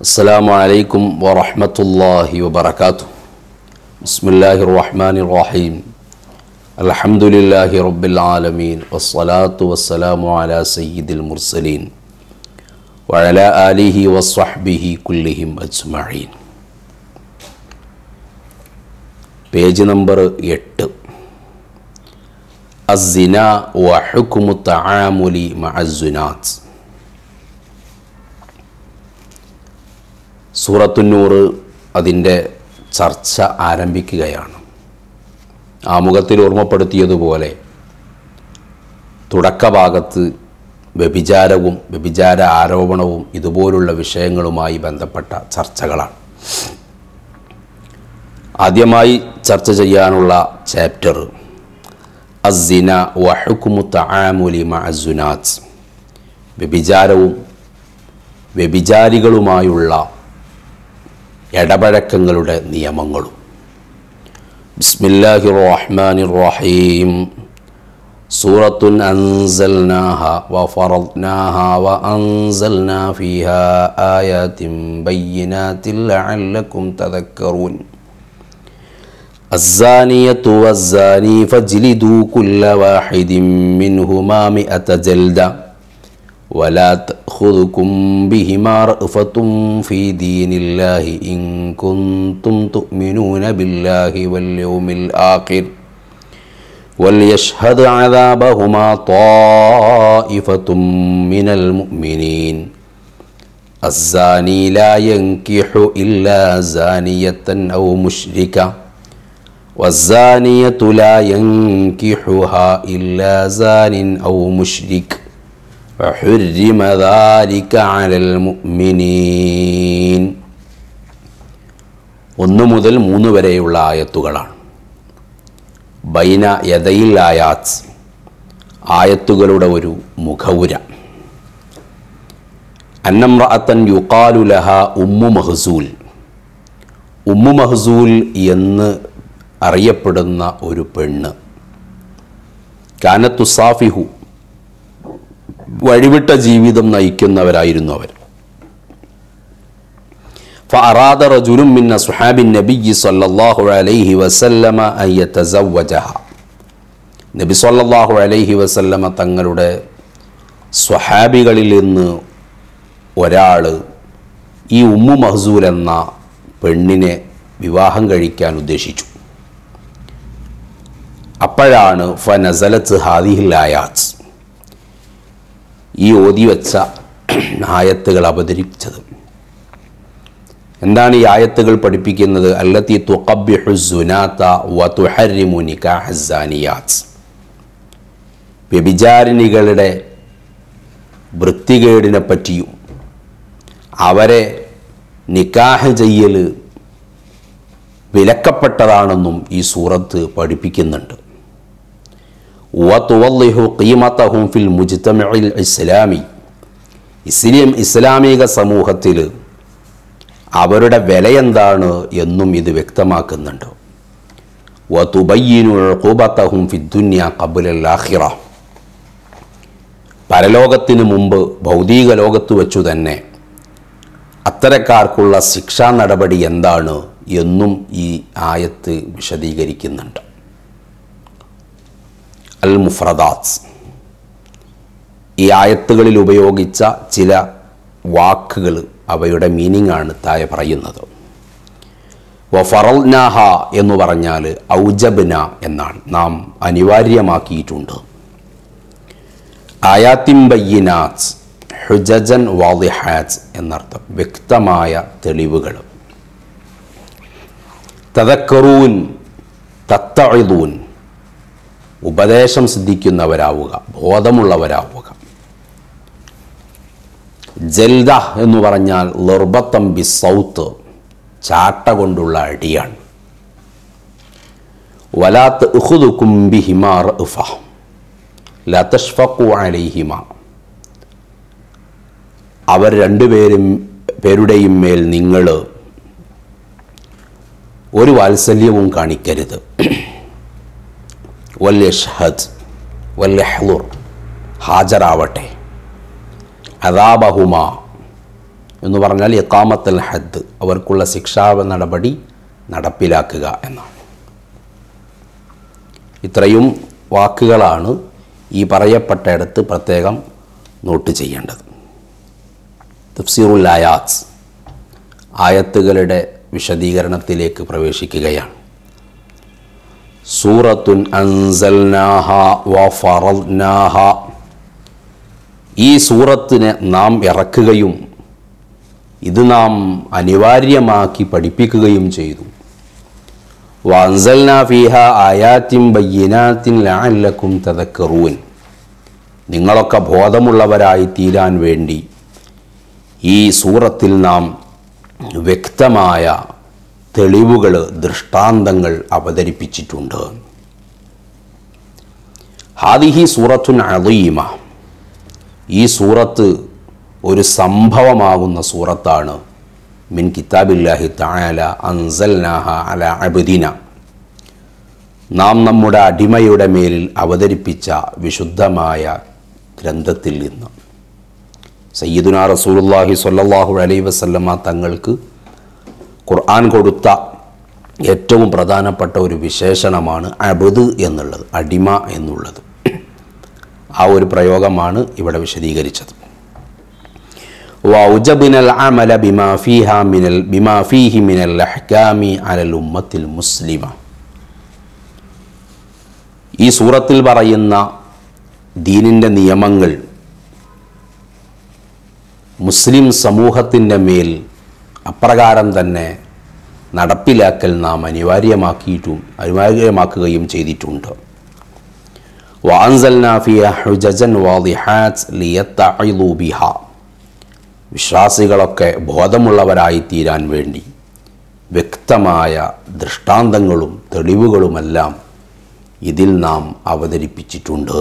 السلام عليكم ورحمة الله وبركاته. بسم الله الرحمن الرحيم. الحمد لله رب العالمين والصلاة والسلام على سيد المرسلين وعلى آله وصحبه كلهم أجمعين. Page number 8. അസ്സിന വഹുക്മു തആമുലി മഅസ്സുനാത്ത്. സൂറത്തുന്നൂർ അതിൻ്റെ ചർച്ച ആരംഭിക്കുകയാണ്. ആമുഖത്തിൽ ഓർമ്മപ്പെടുത്തിയതുപോലെ തുടക്കഭാഗത്ത് വ്യഭിചാരവും വ്യഭിചാര ആരോപണവും ഇതുപോലുള്ള വിഷയങ്ങളുമായി ബന്ധപ്പെട്ട ചർച്ചകളാണ്. ആദ്യമായി ചർച്ച ചെയ്യാനുള്ള ചാപ്റ്റർ അസ്സിന വഹുക്മു തആമുലി മഅസ്സുനാത്ത്, വ്യഭിചാരവും വ്യഭിചാരികളുമായുള്ള ഇടപഴക്കങ്ങളുടെ നിയമങ്ങളും. ബിസ്മില്ലാഹിർ റഹ്മാനിർ റഹീം. സൂറത്തുൻ അൻസൽനാഹ വഫറദ്നാഹ വഅൻസൽനാ ഫീഹാ ആയാതിൻ ബയ്യിനാതിൻ ലഅല്ലകും തദക്കറൂൻ. الزانية والزاني فاجلدوا كل واحد منهما 100 جلدة ولا تأخذكم بهما رأفة في دين الله إن كنتم تؤمنون بالله واليوم الآخر وليشهد عذابهما طائفة من المؤمنين. الزاني لا ينكح إلا زانية أو مشركة والزانية لا ينكحها إلا زان أو مشرك وحرم ذلك على المؤمنين. 1 മുതൽ 3 വരെയുള്ള ആയത്തുകളാണ്. ബൈന യദയിൽ ആയാത്ത്, ആയത്തുകളുടെ ഒരു മുഖവുര. അന്നംറഅത്തൻ യുഖാലു ലഹ ഉമ്മു മഹ്സൂൽ, ഉമ്മു മഹ്സൂൽ എന്ന് അറിയപ്പെടുന്ന ഒരു പെണ്ണ്. കാനത്തു സാഫിഹു, വഴിവിട്ട ജീവിതം നയിക്കുന്നവരായിരുന്നു അവർ. ഫഅറാദ റജുലുൻ മിൻ അസ്ഹാബിൻ നബിയ്യി സ്വല്ലല്ലാഹു അലൈഹി വസല്ലമ അൻ യതസവ്വജഹ, നബി സ്വല്ലല്ലാഹു അലൈഹി വസല്ലമ തങ്ങളുടെ സ്വഹാബികളിൽ നിന്ന് ഒരാൾ ഈ ഉമ്മു മഹ്സൂൽ എന്ന പെണ്ണിനെ വിവാഹം കഴിക്കാൻ ഉദ്ദേശിച്ചു. അപ്പോഴാണ് ഫനസലത്ത് ഹാദിഹിൽ ആയാത്ത്, ഈ ഓതി വെച്ച ആയത്തുകൾ അവതരിച്ചത്. എന്താണ് ഈ ആയത്തുകൾ പഠിപ്പിക്കുന്നത്? അല്ലത്തി തുഖബ്ബിഹു സുനാത വതുഹരിമു നികാഹ സാനിയാത്ത്, വ്യഭിചാരിണികളുടെ വൃത്തികേടിനെ പറ്റിയും അവരെ നിക്കാഹ് ചെയ്യൽ വിലക്കപ്പെട്ടതാണെന്നും ഈ സൂറത്ത് പഠിപ്പിക്കുന്നുണ്ട്. വതുവള്ളിഹു ഖീമതഹും ഫിൽ മുജ്തമഇൽ ഇസ്ലാമി, ഇസ്ലാമിക സമൂഹത്തിൽ അവരുടെ വില എന്താണ് എന്നും ഇത് വ്യക്തമാക്കുന്നുണ്ട്. വതുബയ്യിനു ഉഖൂബതഹും ഫിദ്ദുനിയ ഖബ്ലൽ ആഖിറ, പരലോകത്തിന് മുമ്പ് ഭൗതിക ലോകത്ത് വെച്ചു തന്നെ അത്തരക്കാർക്കുള്ള ശിക്ഷാ നടപടി എന്താണ് എന്നും ഈ ആയത്ത് വിശദീകരിക്കുന്നുണ്ട്. അൽ മുഫ്രദാത്ത്, ഈ ആയത്തുകളിൽ ഉപയോഗിച്ച ചില വാക്കുകൾ, അവയുടെ മീനിങ് ആണ് താഴെ പറയുന്നത്. വഫറൽനാഹ എന്ന് പറഞ്ഞാൽ ഔജബ്ന എന്നാണ്, നാം അനിവാര്യമാക്കിയിട്ടുണ്ട്. ആയാത്തിൻ ബയ്യിനാത്ത് ഹുജജൻ വാളിഹാത്ത് എന്നർത്ഥം, വ്യക്തമായ തെളിവുകൾ. തദക്കറൂൻ തത്തഇദൂൻ, ഉപദേശം സിദ്ധിക്കുന്നവരാവുക, ബോധമുള്ളവരാവുക. ജൽദ എന്ന് പറഞ്ഞാൽ ലർബത്തം ബി സൗത്ത്, ചാട്ട കൊണ്ടുള്ള അടിയാണ്. വലാ തഅഖുദുകും ബിഹിമാ റഅഫ ലാ തഷ്ഫഖു അലൈഹിമാ, അവർ രണ്ടുപേരുടെയും മേൽ നിങ്ങൾ ഒരു വാത്സല്യവും കാണിക്കരുത്. വല്യഷ്ഹദ് വല്യഹ്ലുർ, ഹാജരാവട്ടെ. അദാബഹുമ, എന്ന് പറഞ്ഞാൽ ഇഖാമത്തുൽ ഹദ്, അവർക്കുള്ള ശിക്ഷാ നടപടി നടപ്പിലാക്കുക എന്നാണ്. ഇത്രയും വാക്കുകളാണ് ഈ പറയപ്പെട്ടയിടത്ത് പ്രത്യേകം നോട്ട് ചെയ്യേണ്ടത്. തഫ്സീറുൽ ആയാത്ത്, ആയത്തുകളുടെ വിശദീകരണത്തിലേക്ക് പ്രവേശിക്കുകയാണ്. സൂറത്തുൻ അൻസൽനാഹ വഫറദ്നാഹ, ഈ സൂറത്തിനെ നാം ഇറക്കുകയും ഇത് നാം അനിവാര്യമാക്കി പഠിപ്പിക്കുകയും ചെയ്തു. വഅൻസൽനാ ഫീഹാ ആയാത്തിൻ ബയ്യിനാത്തിൻ ലഅല്ലക്കും തദക്കറൂൻ, നിങ്ങളൊക്കെ ബോധമുള്ളവരായി തീരാൻ വേണ്ടി ഈ സൂറത്തിൽ നാം വ്യക്തമായ തെളിവുകൾ, ദൃഷ്ടാന്തങ്ങൾ അവതരിപ്പിച്ചിട്ടുണ്ട്. ഹാദിഹി സൂറത്തുൻ അളീമ, ഈ സൂറത്ത് ഒരു സംഭവമാകുന്ന സൂറത്താണ്. മിൻ കിതാബില്ലാഹി തആല അൻസൽനാഹ അലാ അബ്ദിന, നാം നമ്മുടെ അടിമയുടെ മേലിൽ അവതരിപ്പിച്ച വിശുദ്ധമായ ഗ്രന്ഥത്തിൽ നിന്ന്. സയ്യിദുനാ റസൂലുള്ളാഹി സ്വല്ലല്ലാഹു അലൈഹി വസല്ലമ തങ്ങൾക്ക് ഖുർആൻ കൊടുത്ത ഏറ്റവും പ്രധാനപ്പെട്ട ഒരു വിശേഷണമാണ് അബ്ദ് എന്നുള്ളത്, അടിമ എന്നുള്ളത്. ആ ഒരു പ്രയോഗമാണ് ഇവിടെ വിശദീകരിച്ചത്. വൗജബ്നൽ അമല ബിമാ ഫീഹി മിനൽ അഹ്കാമി അലൽ ഉമ്മത്തിൽ മുസ്ലിമ, ഈ സൂറത്തിൽ പറയുന്ന ദീനിൻ്റെ നിയമങ്ങൾ മുസ്ലിം സമൂഹത്തിൻ്റെ മേൽ അപ്രകാരം തന്നെ നടപ്പിലാക്കൽ നാം അനിവാര്യമാക്കുകയും ചെയ്തിട്ടുണ്ട്. വഅൻസൽനാ ഫീഹാ ഹുജജൻ വാദിഹാത്ത് ലിയത്തഇളു ബിഹാ, വിശ്വാസികളൊക്കെ ബോധമുള്ളവരായി തീരാൻ വേണ്ടി വ്യക്തമായ ദൃഷ്ടാന്തങ്ങളും തെളിവുകളുമെല്ലാം ഇതിൽ നാം അവതരിപ്പിച്ചിട്ടുണ്ട്.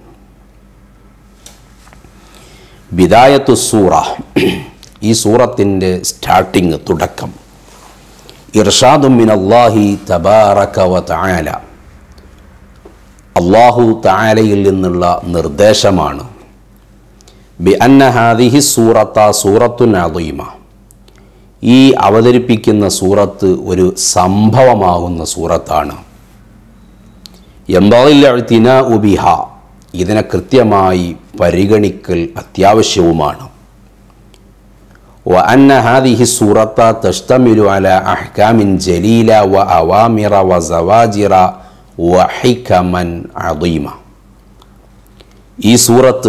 ബിദായത്തു സൂറ, ഈ സൂറത്തിൻ്റെ സ്റ്റാർട്ടിങ്, തുടക്കം, ഇർഷാദും മിനല്ലാഹി തബാറക വ തആല, അല്ലാഹു തആലയിൽ നിന്നുള്ള നിർദ്ദേശമാണ്. ബി അന്ന ഹാദിഹി സൂറത്ത സൂറത്തുൻ അളീമ, ഈ അവതരിപ്പിക്കുന്ന സൂറത്ത് ഒരു സംഭവമാകുന്ന സൂറത്താണ്. യംബഗിൽ ഇഅ്തിനാഉ ബിഹാ, ഇതിനെ കൃത്യമായി പരിഗണിക്കൽ അത്യാവശ്യവുമാണ്. വ അന്ന ഹാദിഹി സൂറത്ത തഷ്തമിലു അലാ അഹ്കാമിൻ ജലീല വ അവാമിറ വ സവാജിറ വ ഹികമൻ അളീമ, ഈ സൂറത്ത്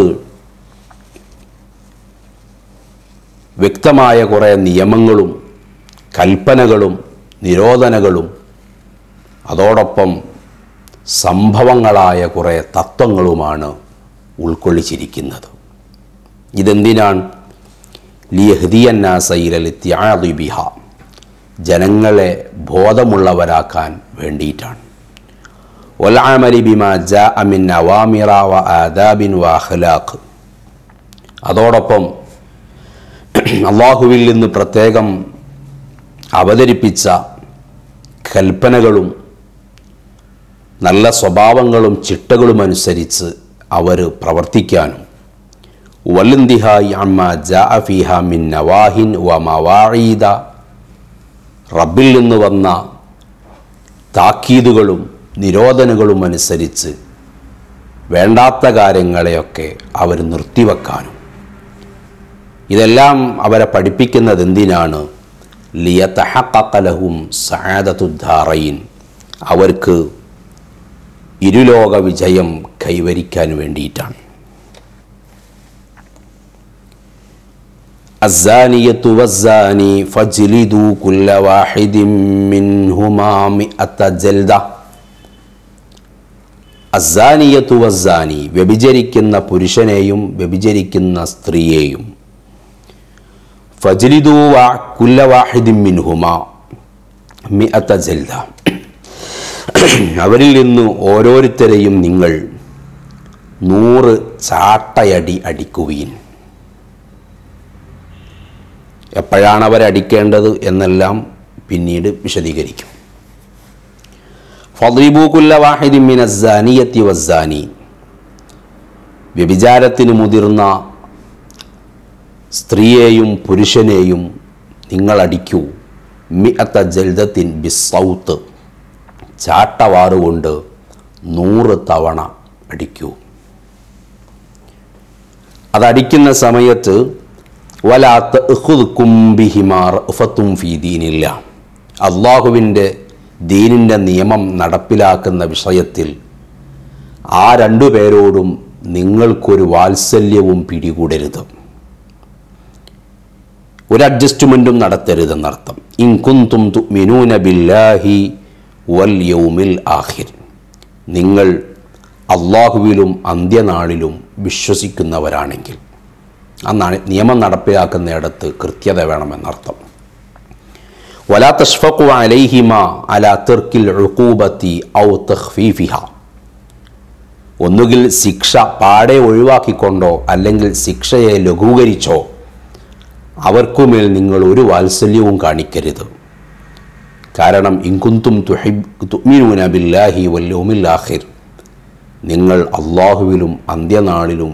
വ്യക്തമായ കുറേ നിയമങ്ങളും കൽപ്പനകളും നിരോധനകളും അതോടൊപ്പം സംഭവങ്ങളായ കുറേ തത്വങ്ങളുമാണ് ഉൾക്കൊള്ളിച്ചിരിക്കുന്നത്. ഇതെന്തിനാണ്? ലിയഹ്ദിയന്നാസ ഇലൽ ഇത്തിആദി ബിഹാ, ജനങ്ങളെ ബോധമുള്ളവരാക്കാൻ വേണ്ടിയിട്ടാണ്. വൽ അമലി ബിമാ ജാഅ മിൻ അവാമിറ വ ആദാബിൻ വ അഖ്ലാഖ്, അതോടൊപ്പം അള്ളാഹുവിൽ നിന്ന് പ്രത്യേകം അവതരിപ്പിച്ച കൽപ്പനകളും നല്ല സ്വഭാവങ്ങളും ചിട്ടകളും അനുസരിച്ച് അവർ പ്രവർത്തിക്കാനും, വൽഇൻതിഹായി അമ്മാ ജാഅ ഫീഹാ മിൻ നവാഹിൻ വ മവാഈദ, റബ്ബിൽ നിന്ന് വന്ന താക്കീതുകളും നിരോധനകളും അനുസരിച്ച് വേണ്ടാത്ത കാര്യങ്ങളെയൊക്കെ അവർ നിർത്തിവെക്കാനും, ഇതെല്ലാം അവരെ പഠിപ്പിക്കുന്നത് എന്തിനാണ്? ലിയതഹഖഖ ലഹും സഅദത്തുദ്ദാറൈൻ, അവർക്ക് ഇരുലോക വിജയം കൈവരിക്കാൻ വേണ്ടിയിട്ടാണ്. അസ്സാനിയത്തു വസ്സാനി ഫജ്ലിദു കുല്ല വാഹിദിൻ മിൻഹുമാ മിഅത ജൽദ, അസ്സാനിയത്തു വസ്സാനി, വ്യഭിചരിക്കുന്ന പുരുഷനെയും വ്യഭിചരിക്കുന്ന സ്ത്രീയെയും, ഫജ്ലിദു കുല്ല വാഹിദിൻ മിൻഹുമാ മിഅത ജൽദ, അവരിൽ നിന്ന് ഓരോരുത്തരെയും നിങ്ങൾ 100 ചാട്ടയടി അടിക്കുവീൻ. എപ്പോഴാണ് അവരടിക്കേണ്ടത് എന്നെല്ലാം പിന്നീട് വിശദീകരിക്കും. ഫദ്രിബൂ കുല്ല വാഹിദിൻ മിനസ്സാനിയത്തി വസ്സാനി, വ്യഭിചാരത്തിന് മുതിർന്ന സ്ത്രീയെയും പുരുഷനെയും നിങ്ങളടിക്കൂ. മിഅത്ത ജൽദത്തിൻ ബിസ്സൗത്ത്, ചാട്ടവാറുകൊണ്ട് 100 തവണ അടിക്കൂ. അതടിക്കുന്ന സമയത്ത് വലാ തഅഖുദുകും ബിഹിമാ റഅഫത്തും ഫീ ദീനില്ലാ, അള്ളാഹുവിൻ്റെ ദീനിൻ്റെ നിയമം നടപ്പിലാക്കുന്ന വിഷയത്തിൽ ആ 2 പേരോടും നിങ്ങൾക്കൊരു വാത്സല്യവും പിടികൂടരുത്, ഒരു അഡ്ജസ്റ്റ്മെൻറ്റും നടത്തരുതെന്നർത്ഥം. ഇൻ കുന്തും തുഅ്മിനൂന ബില്ലാഹി വൽ യൗമിൽ ആഖിർ, നിങ്ങൾ അള്ളാഹുവിലും അന്ത്യനാളിലും വിശ്വസിക്കുന്നവരാണെങ്കിൽ. അന്നാണ് നിയമം നടപ്പിലാക്കുന്നിടത്ത് കൃത്യത വേണമെന്നർത്ഥം. വലാ തഷ്ഫഖു അലൈഹിമാ അലാ തർക്കിൽ ഉഖൂബത്തി ഔ തഖ്ഫീഫിഹാ, ഒന്നുകിൽ ശിക്ഷ പാടെ ഒഴിവാക്കിക്കൊണ്ടോ അല്ലെങ്കിൽ ശിക്ഷയെ ലഘൂകരിച്ചോ അവർക്കുമേൽ നിങ്ങൾ ഒരു വാത്സല്യവും കാണിക്കരുത്. കാരണം ഇൻകുന്തും തുഅ്മിനൂന ബില്ലാഹി വൽ യൗമിൽ ആഖിർ, നിങ്ങൾ അള്ളാഹുവിലും അന്ത്യനാളിലും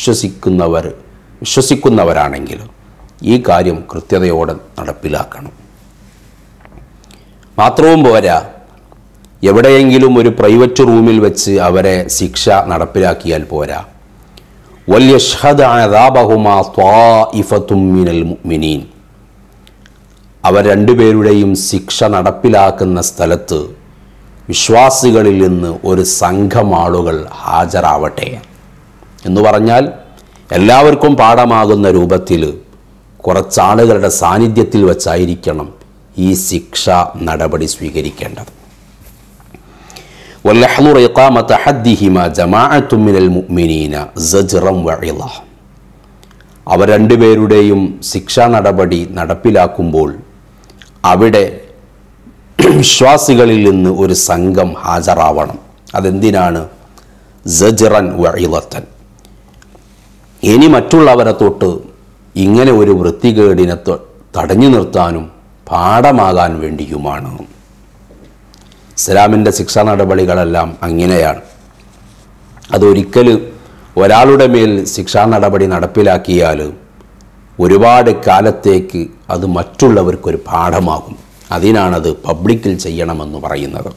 വിശ്വസിക്കുന്നവരാണെങ്കിൽ ഈ കാര്യം കൃത്യതയോടെ നടപ്പിലാക്കണം. മാത്രവും പോരാ, എവിടെയെങ്കിലും ഒരു പ്രൈവറ്റ് റൂമിൽ വെച്ച് അവരെ ശിക്ഷ നടപ്പിലാക്കിയാൽ പോരാ. വൽയഷ്ഹദ അദാബഹുമാ ത്വാഇഫത്തും മിനൽ മുഅ്മിനീൻ, അവർ 2 പേരുടെയും ശിക്ഷ നടപ്പിലാക്കുന്ന സ്ഥലത്ത് വിശ്വാസികളിൽ നിന്ന് ഒരു സംഘം ആളുകൾ ഹാജരാവട്ടെ. എന്ന് പറഞ്ഞാൽ എല്ലാവർക്കും പാഠമാകുന്ന രൂപത്തിൽ കുറച്ചാളുകളുടെ സാന്നിധ്യത്തിൽ വച്ചായിരിക്കണം ഈ ശിക്ഷ നടപടി സ്വീകരിക്കേണ്ടത്. വല്ലഹ്ളുർ ഇഖാമത ഹദ്ദിഹിമാ ജമാഅത്തും മിനൽ മുഅ്മിനീന സജ്റൻ വഇള, അവർ 2 പേരുടെയും ശിക്ഷാ നടപടി നടപ്പിലാക്കുമ്പോൾ അവിടെ വിശ്വാസികളിൽ നിന്ന് ഒരു സംഘം ഹാജരാവണം. അതെന്തിനാണ്? സജ്റൻ വഇളത്തൻ, ഇനി മറ്റുള്ളവരെ തൊട്ട് ഇങ്ങനെ ഒരു വൃത്തികേടിനെ തടഞ്ഞു നിർത്താനും പാഠമാകാൻ വേണ്ടിയുമാണ്. ഇസ്ലാമിൻ്റെ ശിക്ഷാ നടപടികളെല്ലാം അങ്ങനെയാണ്. അതൊരിക്കൽ ഒരാളുടെ മേൽ ശിക്ഷാ നടപടി നടപ്പിലാക്കിയാൽ ഒരുപാട് കാലത്തേക്ക് അത് മറ്റുള്ളവർക്കൊരു പാഠമാകും. അതിനാണത് പബ്ലിക്കിൽ ചെയ്യണമെന്ന് പറയുന്നത്.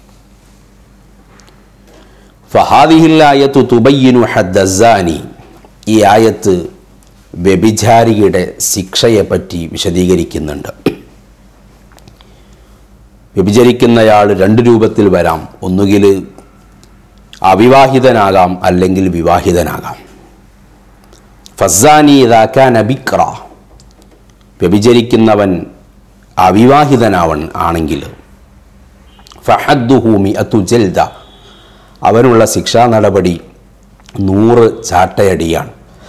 ഫഹാദിഹിൽ ആയത്തു തുബയ്യിനു ഹദ്ദസാനി, ഈ ആയത്ത് വ്യഭിചാരിയുടെ ശിക്ഷയെപ്പറ്റി വിശദീകരിക്കുന്നുണ്ട്. വ്യഭിചരിക്കുന്നയാൾ 2 രൂപത്തിൽ വരാം. ഒന്നുകിൽ അവിവാഹിതനാകാം, അല്ലെങ്കിൽ വിവാഹിതനാകാം. ഫസ്സാനി ഇദാ കാന ബിക്റ, വ്യഭിചരിക്കുന്നവൻ അവിവാഹിതനാണെങ്കിൽ ഫഹദ്ദുഹു മിഅതു ജൽദ, അവനുള്ള ശിക്ഷാ നടപടി 100 ചാട്ടയടിയാണ്.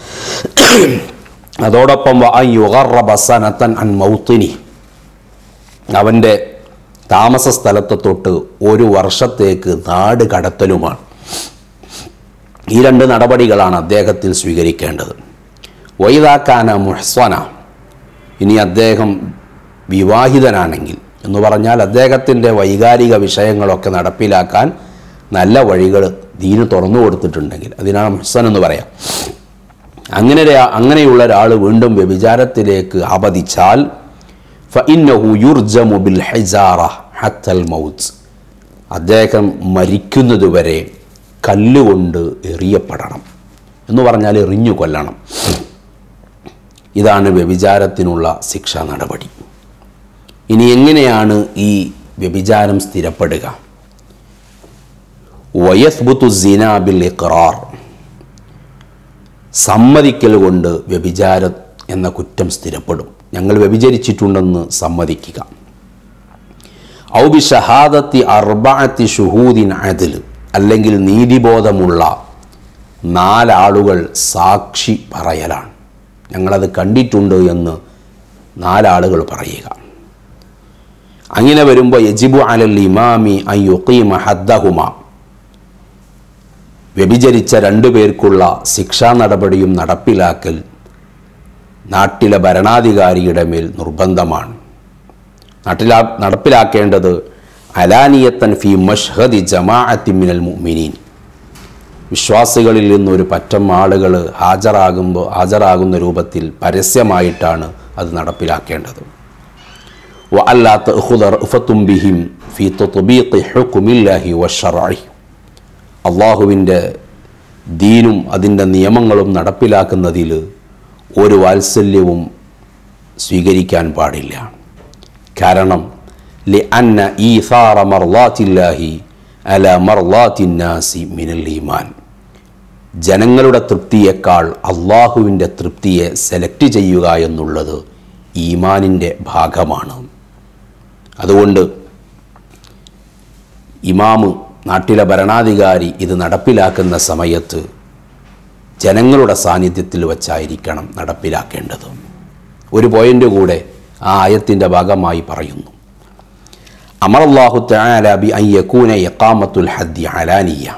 അതോടൊപ്പം വഅൻ യുഗറബ സനതൻ അൻ മൗത്തിനി, അവൻ്റെ താമസ സ്ഥലത്തെ തൊട്ട് 1 വർഷത്തേക്ക് നാട് കടത്തലുമാണ്. ഈ 2 നടപടികളാണ് അദ്ദേഹത്തിൽ സ്വീകരിക്കേണ്ടത്. വഇദാ കാന മുഹ്സന, ഇനി അദ്ദേഹം വിവാഹിതനാണെങ്കിൽ എന്ന് പറഞ്ഞാൽ അദ്ദേഹത്തിൻ്റെ വൈകാരിക വിഷയങ്ങളൊക്കെ നടപ്പിലാക്കാൻ നല്ല വഴികൾ ദീന് തുറന്നു കൊടുത്തിട്ടുണ്ടെങ്കിൽ അതിനാണ് മുഹ്സൻ എന്ന് പറയാം. അങ്ങനെയുള്ള ഒരാൾ വീണ്ടും വ്യഭിചാരത്തിലേക്ക് ആപതിച്ചാൽ ഫഇന്നഹു യുർജമു ബിൽ ഹിജാറ ഹത്തൽ മൗത്ത്, അദ്ദേഹം മരിക്കുന്നതുവരെ കല്ലുകൊണ്ട് എറിയപ്പെടണം. എന്ന് പറഞ്ഞാൽ എറിഞ്ഞു കൊല്ലണം. ഇതാണ് വ്യഭിചാരത്തിനുള്ള ശിക്ഷാ നടപടി. ഇനി എങ്ങനെയാണ് ഈ വ്യഭിചാരം സ്ഥിരപ്പെടുക? വയസ്ബുതു സിനാ ബിൽ ഇഖ്റാർ, സമ്മതിക്കൽ കൊണ്ട് വ്യഭിചാരം എന്ന കുറ്റം സ്ഥിരപ്പെടും. ഞങ്ങൾ വ്യഭിചരിച്ചിട്ടുണ്ടെന്ന് സമ്മതിക്കുക. ഔ ബി ഷഹാദത്തി അർബഅത്തി ഷുഹൂദിൻ അദ്ൽ, അല്ലെങ്കിൽ നീതിബോധമുള്ള 4 ആളുകൾ സാക്ഷി പറയലാണ്. ഞങ്ങളത് കണ്ടിട്ടുണ്ട് എന്ന് 4 ആളുകൾ പറയുക. അങ്ങനെ വരുമ്പോൾ യജിബു അലൽ ഇമാമി അൻ യുഖീമ ഹദ്ദഹുമ, വ്യഭിചരിച്ച 2 പേർക്കുള്ള ശിക്ഷാ നടപടിയും നടപ്പിലാക്കൽ നാട്ടിലെ ഭരണാധികാരിയുടെ മേൽ നിർബന്ധമാണ്. നടപ്പിലാക്കേണ്ടത് അലാനിയത്തൻ ഫി മഷ്ഹദി ജമാഅത്തി മിനൽ മുഅ്മിനീൻ, വിശ്വാസികളിൽ നിന്നൊരു പറ്റം ആളുകൾ ഹാജരാകുന്ന രൂപത്തിൽ പരസ്യമായിട്ടാണ് അത് നടപ്പിലാക്കേണ്ടത്. വഅല്ലാ തഅഖുദ റഅഫത്തും ബിഹിം ഫീ തത്ബീഖി ഹുക്മില്ലാഹി വശർഇ, അല്ലാഹുവിൻ്റെ ദീനും അതിൻ്റെ നിയമങ്ങളും നടപ്പിലാക്കുന്നതിൽ ഒരു വാത്സല്യവും സ്വീകരിക്കാൻ പാടില്ല. കാരണം ലിഅന്ന ഈസാറ മർളാത്തില്ലാഹി അല മർളാത്തിന്നാസി മിനൽ ഈമാൻ, ജനങ്ങളുടെ തൃപ്തിയേക്കാൾ അള്ളാഹുവിൻ്റെ തൃപ്തിയെ സെലക്ട് ചെയ്യുക എന്നുള്ളത് ഈമാനിൻ്റെ ഭാഗമാണ്. അതുകൊണ്ട് ഇമാമ്, നാട്ടിലെ ഭരണാധികാരി ഇത് നടപ്പിലാക്കുന്ന സമയത്ത് ജനങ്ങളുടെ സാന്നിധ്യത്തിൽ വച്ചായിരിക്കണം നടപ്പിലാക്കേണ്ടത്. ഒരു പോയിൻ്റ് കൂടെ ആ ആയത്തിൻ്റെ ഭാഗമായി പറയുന്നു. അമറല്ലാഹു തആല ബി അൻ യകൂന ഇഖാമത്തുൽ ഹദ്ദി അലാനിയ,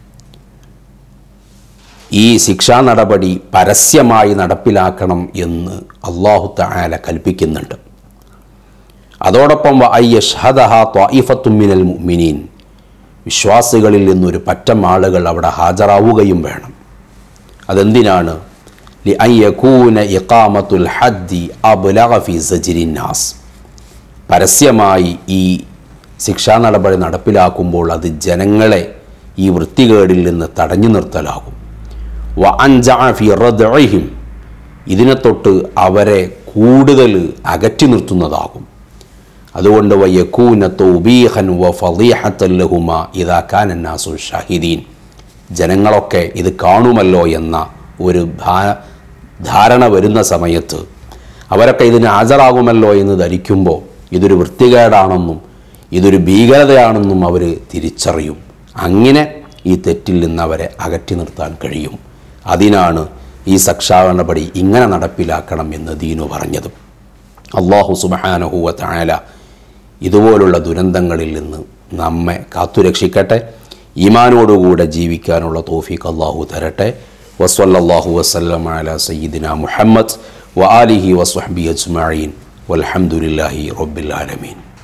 ഈ ശിക്ഷാ നടപടി പരസ്യമായി നടപ്പിലാക്കണം എന്ന് അല്ലാഹു തആല കൽപ്പിക്കുന്നുണ്ട്. അതോടൊപ്പം വ അയ്യഷ്ഹദഹ ത്വായിഫത്തും മിനൽ മുഅ്മിനീൻ, വിശ്വാസികളിൽ നിന്നൊരു പറ്റം ആളുകൾ അവിടെ ഹാജരാവുകയും വേണം. അതെന്തിനാണ്? ലി അൻ യകൂന ഇഖാമത്തുൽ ഹദ്ദി അബ്ലഗ ഫീ സജ്രിൻ നാസ്, പരസ്യമായി ഈ ശിക്ഷാ നടപടി നടപ്പിലാക്കുമ്പോൾ അത് ജനങ്ങളെ ഈ വൃത്തികേടിൽ നിന്ന് തടഞ്ഞു നിർത്തലാകും. വ അൻജഅ ഫീ റദ്ഇഹിം, ഇതിനെ തൊട്ട് അവരെ കൂടുതൽ അകറ്റി നിർത്തുന്നതാകും. അതുകൊണ്ട് വയകൂന തൗബീഹൻ വ ഫളീഹത്തൻ ലഹുമാ ഇദാ കാന നാസു ഷാഹിദീൻ, ജനങ്ങളൊക്കെ ഇത് കാണുമല്ലോ എന്ന ഒരു ധാരണ വരുന്ന സമയത്ത് അവരൊക്കെ ഇതിന് ഹാജരാകുമല്ലോ എന്ന് ധരിക്കുമ്പോൾ ഇതൊരു വൃത്തികേടാണെന്നും ഇതൊരു ഭീകരതയാണെന്നും അവർ തിരിച്ചറിയും. അങ്ങനെ ഈ തെറ്റിൽ നിന്ന് അവരെ അകറ്റി നിർത്താൻ കഴിയും. അതിനാണ് ഈ ശിക്ഷാ നടപടി ഇങ്ങനെ നടപ്പിലാക്കണം എന്ന് ദീനു പറഞ്ഞത്. അല്ലാഹു സുബ്ഹാനഹു വ തആല ഇതുപോലുള്ള ദുരന്തങ്ങളിൽ നിന്ന് നമ്മെ കാത്തുരക്ഷിക്കട്ടെ. ഈമാനോടുകൂടെ ജീവിക്കാനുള്ള തൗഫീഖ് അല്ലാഹു തരട്ടെ. വസല്ലല്ലാഹു വസല്ലമ അലാ സയ്യിദിന മുഹമ്മദ് വ ആലിഹി വസ്വഹ്ബിഹി അജ്മഈൻ വൽഹംദുലില്ലാഹി റബ്ബിൽ ആലമീൻ.